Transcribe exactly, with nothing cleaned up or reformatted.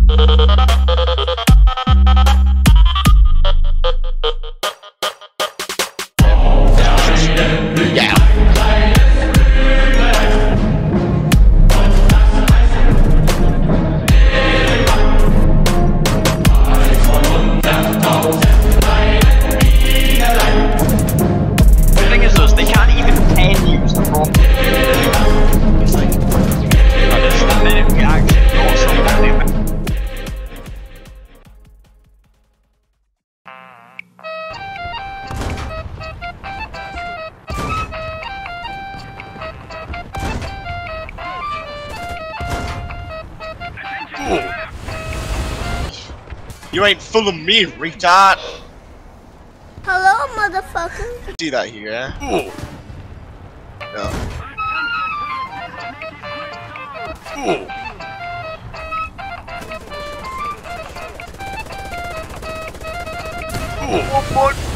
You ain't fooling me, retard! Hello, motherfucker! See that here, eh? No. Oh,